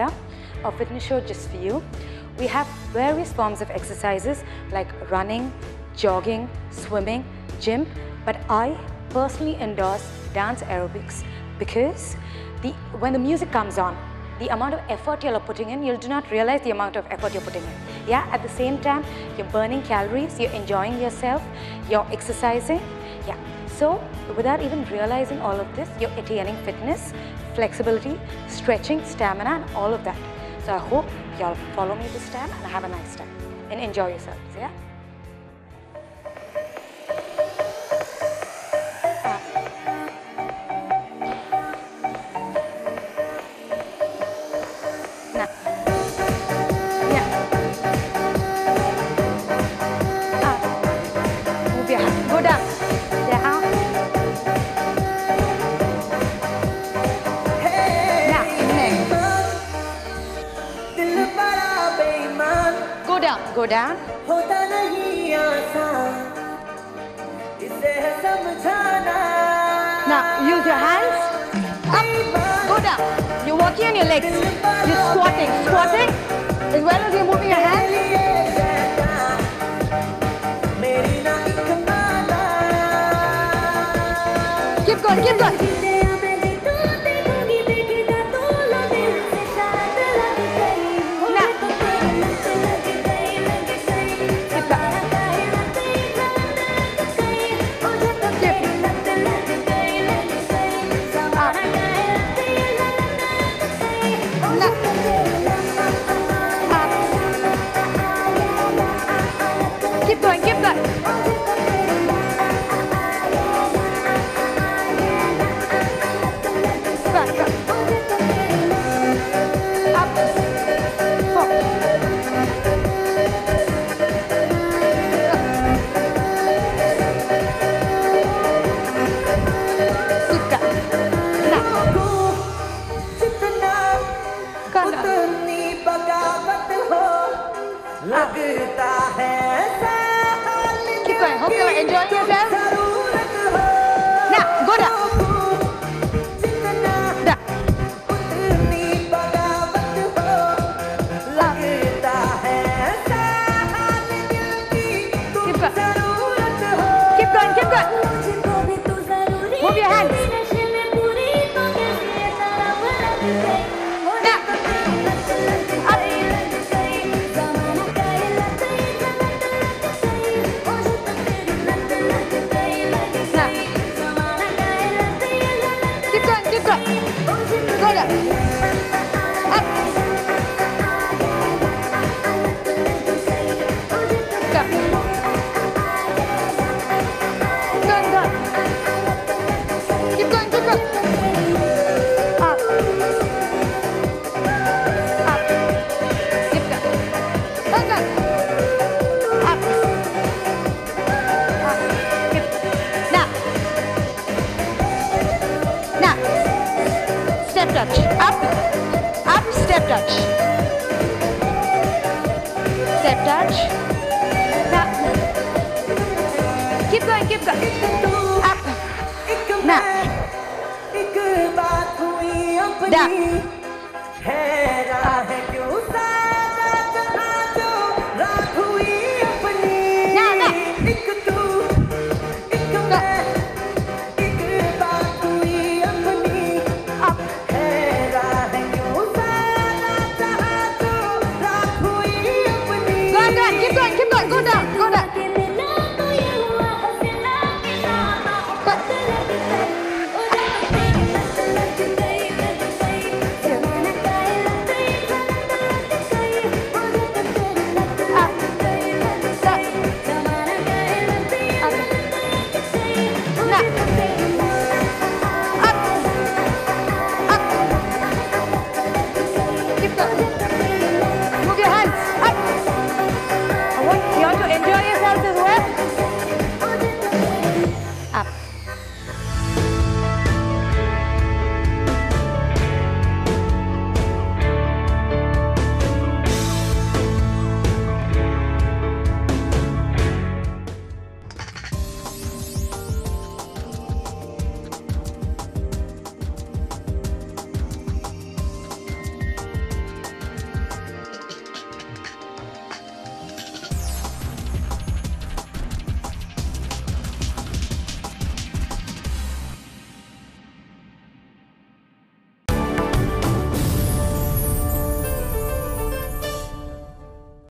Ida, a fitness show just for you. We have various forms of exercises like running, jogging, swimming, gym, but I personally endorse dance aerobics because when the music comes on, the amount of effort you're putting in, you do not realize the amount of effort you're putting in. Yeah, at the same time, you're burning calories, you're enjoying yourself, you're exercising. Yeah, so without even realizing all of this, you're attaining fitness, flexibility, stretching, stamina, and all of that. So I hope y'all follow me this time and have a nice time and enjoy yourselves, yeah? Go down. Down. Now, next. Go down. Go down. Now, use your hands. Up. Go down. You're working on your legs. You're squatting. Squatting as well as you're moving your hands. Keep going, keep going. Keep going, keep going. Keep going. Hope you're enjoying yourself. Now, go down. Down. Keep going. Keep going, keep going. Move your hands. Go down. Up. Go. Go, go. Keep going, keep going. Up. Up. Keep going. Go, go. Up. Up. Keep. Now. Now. Step touch. Up. Up. Step touch. Step touch. Now. Keep going. Keep going. Up. Now. Down. Up.